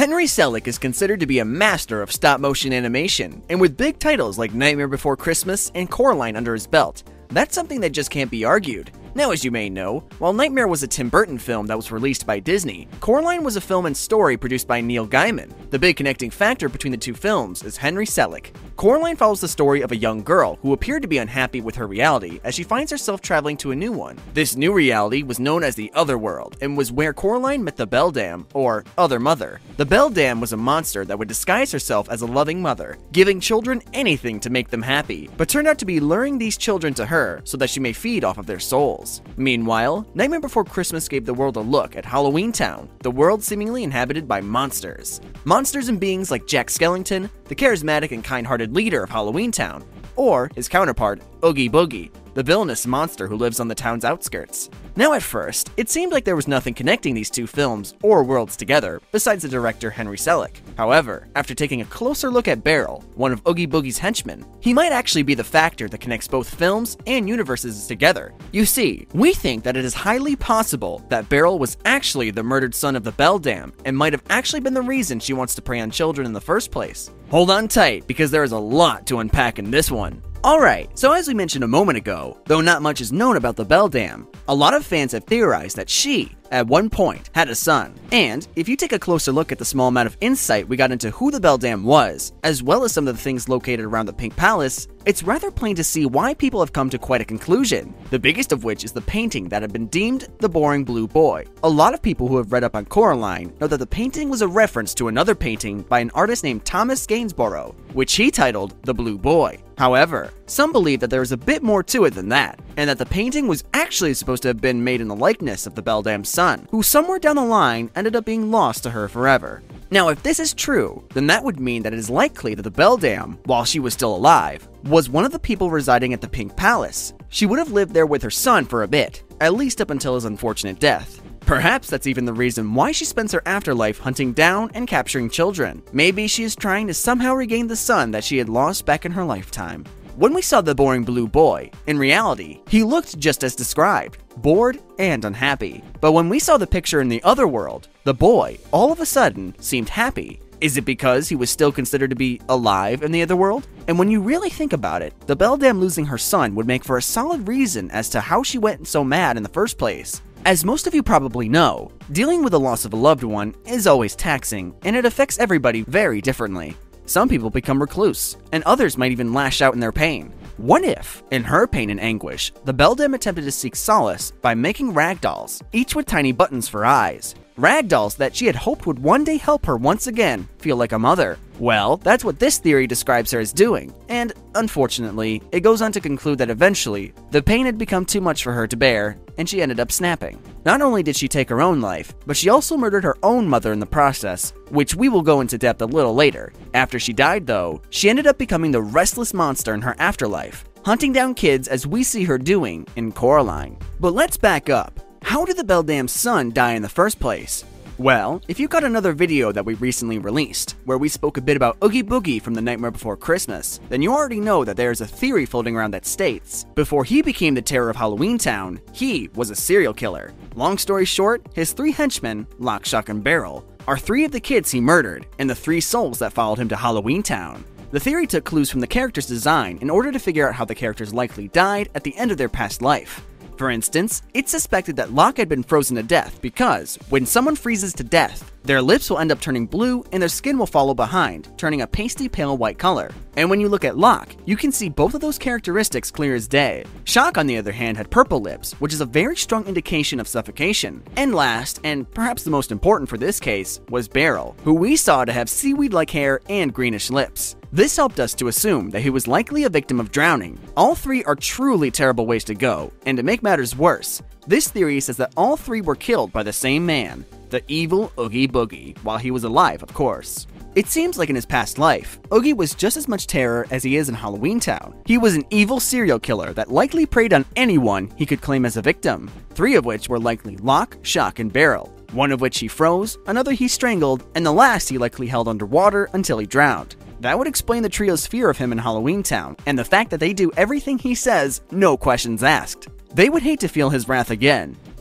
Henry Selick is considered to be a master of stop-motion animation, and with big titles like Nightmare Before Christmas and Coraline under his belt, that's something that just can't be argued. Now, as you may know, while Nightmare was a Tim Burton film that was released by Disney, Coraline was a film and story produced by Neil Gaiman. The big connecting factor between the two films is Henry Selick. Coraline follows the story of a young girl who appeared to be unhappy with her reality as she finds herself traveling to a new one. This new reality was known as the Otherworld and was where Coraline met the Beldam, or Other Mother. The Beldam was a monster that would disguise herself as a loving mother, giving children anything to make them happy, but turned out to be luring these children to her so that she may feed off of their souls. Meanwhile, Nightmare Before Christmas gave the world a look at Halloween Town, the world seemingly inhabited by monsters. Monsters and beings like Jack Skellington, the charismatic and kind-hearted leader of Halloween Town, or his counterpart, Oogie Boogie, the villainous monster who lives on the town's outskirts. Now at first, it seemed like there was nothing connecting these two films or worlds together besides the director Henry Selick. However, after taking a closer look at Beryl, one of Oogie Boogie's henchmen, he might actually be the factor that connects both films and universes together. You see, we think that it is highly possible that Beryl was actually the murdered son of the Beldam and might have actually been the reason she wants to prey on children in the first place. Hold on tight, because there is a lot to unpack in this one. Alright, so as we mentioned a moment ago, though not much is known about the Beldam, a lot of fans have theorized that she, at one point, had a son. And if you take a closer look at the small amount of insight we got into who the Beldam was, as well as some of the things located around the Pink Palace, it's rather plain to see why people have come to quite a conclusion, the biggest of which is the painting that had been deemed the boring blue boy. A lot of people who have read up on Coraline know that the painting was a reference to another painting by an artist named Thomas Gainsborough, which he titled The Blue Boy. However, some believe that there is a bit more to it than that, and that the painting was actually supposed to have been made in the likeness of the Beldam's son, who somewhere down the line ended up being lost to her forever. Now, if this is true, then that would mean that it is likely that the Beldam, while she was still alive, was one of the people residing at the Pink Palace. She would have lived there with her son for a bit, at least up until his unfortunate death. Perhaps that's even the reason why she spends her afterlife hunting down and capturing children. Maybe she is trying to somehow regain the son that she had lost back in her lifetime. When we saw the boring blue boy, in reality, he looked just as described, bored and unhappy. But when we saw the picture in the other world, the boy, all of a sudden, seemed happy. Is it because he was still considered to be alive in the other world? And when you really think about it, the Beldam losing her son would make for a solid reason as to how she went so mad in the first place. As most of you probably know, dealing with the loss of a loved one is always taxing, and it affects everybody very differently. Some people become recluse, and others might even lash out in their pain. What if, in her pain and anguish, the Beldam attempted to seek solace by making ragdolls, each with tiny buttons for eyes? Ragdolls that she had hoped would one day help her once again feel like a mother. Well, that's what this theory describes her as doing, and unfortunately, it goes on to conclude that eventually, the pain had become too much for her to bear, and she ended up snapping. Not only did she take her own life, but she also murdered her own mother in the process, which we will go into depth a little later. After she died though, she ended up becoming the restless monster in her afterlife, hunting down kids as we see her doing in Coraline. But let's back up. How did the Beldam's son die in the first place? Well, if you got another video that we recently released, where we spoke a bit about Oogie Boogie from The Nightmare Before Christmas, then you already know that there is a theory floating around that states, before he became the terror of Halloween Town, he was a serial killer. Long story short, his 3 henchmen, Lock, Shock, and Barrel, are 3 of the kids he murdered, and the 3 souls that followed him to Halloween Town. The theory took clues from the character's design in order to figure out how the characters likely died at the end of their past life. For instance, it's suspected that Lock had been frozen to death because, when someone freezes to death, their lips will end up turning blue and their skin will follow behind, turning a pasty pale white color. And when you look at Lock, you can see both of those characteristics clear as day. Shock, on the other hand, had purple lips, which is a very strong indication of suffocation. And last, and perhaps the most important for this case, was Beryl, who we saw to have seaweed-like hair and greenish lips. This helped us to assume that he was likely a victim of drowning. All 3 are truly terrible ways to go, and to make matters worse, this theory says that all 3 were killed by the same man, the evil Oogie Boogie, while he was alive, of course. It seems like in his past life, Oogie was just as much terror as he is in Halloween Town. He was an evil serial killer that likely preyed on anyone he could claim as a victim, 3 of which were likely Lock, Shock, and Barrel, 1 of which he froze, another he strangled, and the last he likely held underwater until he drowned. That would explain the trio's fear of him in Halloween Town, and the fact that they do everything he says, no questions asked. They would hate to feel his wrath again.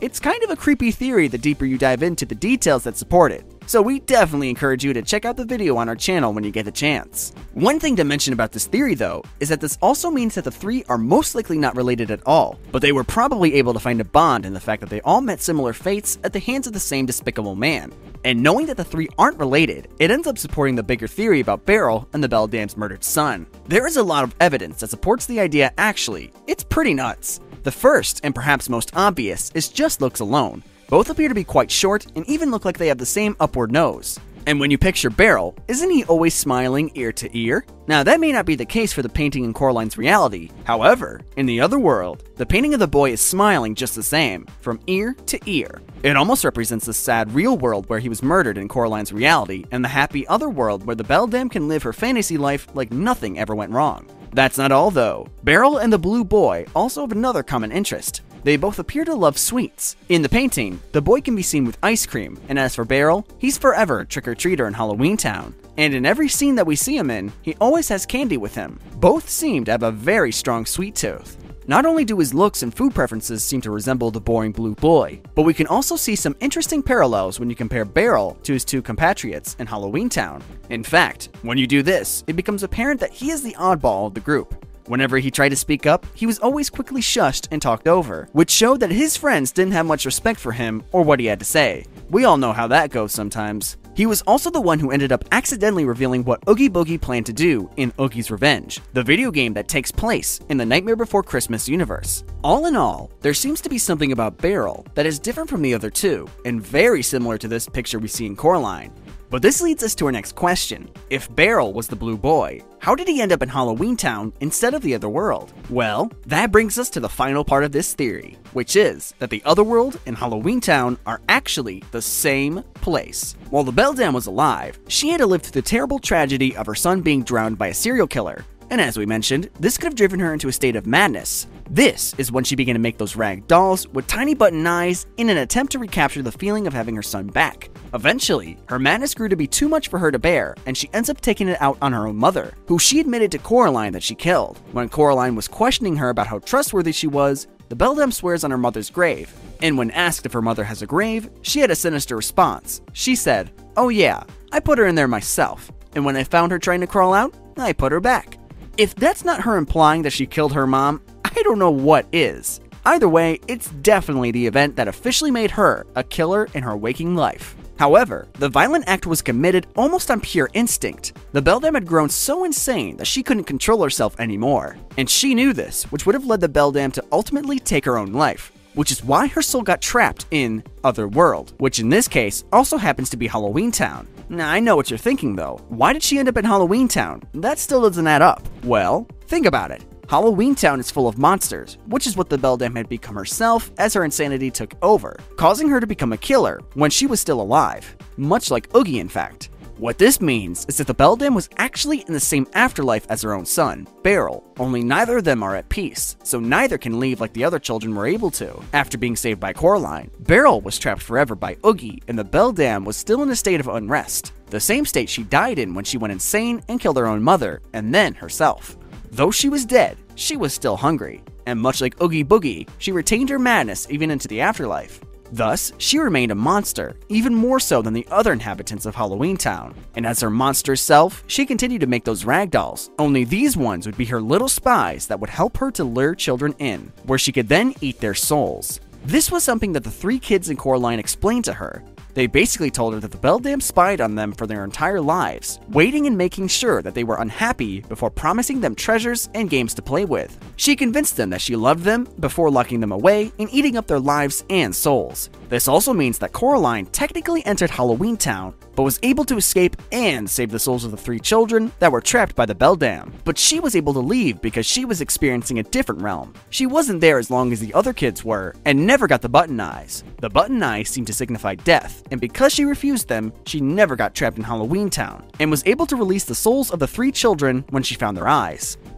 It's kind of a creepy theory the deeper you dive into the details that support it, so we definitely encourage you to check out the video on our channel when you get the chance. One thing to mention about this theory though, is that this also means that the three are most likely not related at all, but they were probably able to find a bond in the fact that they all met similar fates at the hands of the same despicable man. And knowing that the three aren't related, it ends up supporting the bigger theory about Beryl and the Beldam's murdered son. There is a lot of evidence that supports the idea actually. It's pretty nuts. The first, and perhaps most obvious, is just looks alone. Both appear to be quite short and even look like they have the same upward nose. And when you picture Beryl, isn't he always smiling ear to ear? Now that may not be the case for the painting in Coraline's reality. However, in the other world, the painting of the boy is smiling just the same, from ear to ear. It almost represents the sad real world where he was murdered in Coraline's reality, and the happy other world where the Beldam can live her fantasy life like nothing ever went wrong. That's not all though. Beryl and the blue boy also have another common interest. They both appear to love sweets. In the painting, the boy can be seen with ice cream, and as for Beryl, he's forever a trick-or-treater in Halloween Town. And in every scene that we see him in, he always has candy with him. Both seem to have a very strong sweet tooth. Not only do his looks and food preferences seem to resemble the boring blue boy, but we can also see some interesting parallels when you compare Beryl to his two compatriots in Halloween Town. In fact, when you do this, it becomes apparent that he is the oddball of the group. Whenever he tried to speak up, he was always quickly shushed and talked over, which showed that his friends didn't have much respect for him or what he had to say. We all know how that goes sometimes. He was also the one who ended up accidentally revealing what Oogie Boogie planned to do in Oogie's Revenge, the video game that takes place in the Nightmare Before Christmas universe. All in all, there seems to be something about Beryl that is different from the other two, and very similar to this picture we see in Coraline. But this leads us to our next question. If Beryl was the blue boy, how did he end up in Halloween Town instead of the other world? Well, that brings us to the final part of this theory, which is that the other world and Halloween Town are actually the same place. While the Beldam was alive, she had to live through the terrible tragedy of her son being drowned by a serial killer. And as we mentioned, this could have driven her into a state of madness. This is when she began to make those rag dolls with tiny button eyes in an attempt to recapture the feeling of having her son back. Eventually, her madness grew to be too much for her to bear, and she ends up taking it out on her own mother, who she admitted to Coraline that she killed. When Coraline was questioning her about how trustworthy she was, the Beldam swears on her mother's grave. And when asked if her mother has a grave, she had a sinister response. She said, "Oh yeah, I put her in there myself. And when I found her trying to crawl out, I put her back." If that's not her implying that she killed her mom, I don't know what is. Either way, it's definitely the event that officially made her a killer in her waking life. However, the violent act was committed almost on pure instinct. The Beldam had grown so insane that she couldn't control herself anymore. And she knew this, which would have led the Beldam to ultimately take her own life, which is why her soul got trapped in Otherworld, which in this case also happens to be Halloween Town. Now, I know what you're thinking though. Why did she end up in Halloween Town? That still doesn't add up. Well, think about it. Halloween Town is full of monsters, which is what the Beldam had become herself as her insanity took over, causing her to become a killer when she was still alive, much like Oogie in fact. What this means is that the Beldam was actually in the same afterlife as her own son, Beryl, only neither of them are at peace, so neither can leave like the other children were able to. After being saved by Coraline, Beryl was trapped forever by Oogie, and the Beldam was still in a state of unrest, the same state she died in when she went insane and killed her own mother, and then herself. Though she was dead, she was still hungry, and much like Oogie Boogie, she retained her madness even into the afterlife. Thus, she remained a monster, even more so than the other inhabitants of Halloween Town. And as her monster self, she continued to make those rag dolls, only these ones would be her little spies that would help her to lure children in, where she could then eat their souls. This was something that the three kids in Coraline explained to her. They basically told her that the Beldam spied on them for their entire lives, waiting and making sure that they were unhappy before promising them treasures and games to play with. She convinced them that she loved them before locking them away and eating up their lives and souls. This also means that Coraline technically entered Halloween Town, but was able to escape and save the souls of the three children that were trapped by the Beldam. But she was able to leave because she was experiencing a different realm. She wasn't there as long as the other kids were, and never got the button eyes. The button eyes seemed to signify death, and because she refused them, she never got trapped in Halloween Town, and was able to release the souls of the three children when she found their eyes.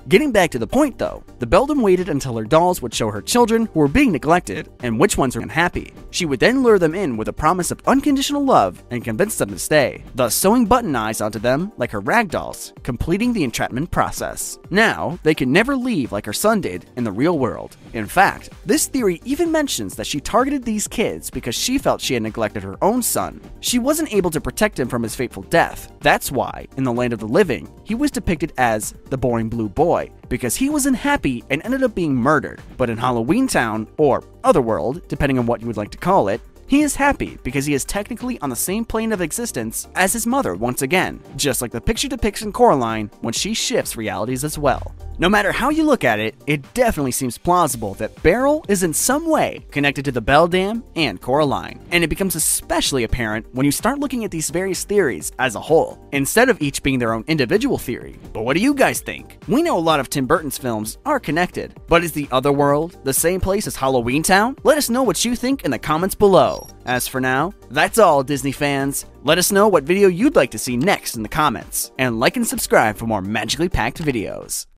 Getting back to the point though, the beldam waited until her dolls would show her children who were being neglected and which ones were unhappy. She would then lure them in with a promise of unconditional love and convince them to stay, thus sewing button eyes onto them like her rag dolls, completing the entrapment process. Now, they can never leave like her son did in the real world. In fact, this theory even mentions that she targeted these kids because she felt she had neglected her own son. She wasn't able to protect him from his fateful death. That's why, in the land of the living, he was depicted as the boring blue boy, because he was unhappy and ended up being murdered. But in Halloween Town, or Otherworld, depending on what you would like to call it, he is happy because he is technically on the same plane of existence as his mother once again, just like the picture depicts in Coraline when she shifts realities as well. No matter how you look at it, it definitely seems plausible that Beryl is in some way connected to the Beldam and Coraline, and it becomes especially apparent when you start looking at these various theories as a whole, instead of each being their own individual theory. But what do you guys think? We know a lot of Tim Burton's films are connected, but is the Otherworld the same place as Halloween Town? Let us know what you think in the comments below. As for now, that's all, Disney fans. Let us know what video you'd like to see next in the comments, and like and subscribe for more magically packed videos.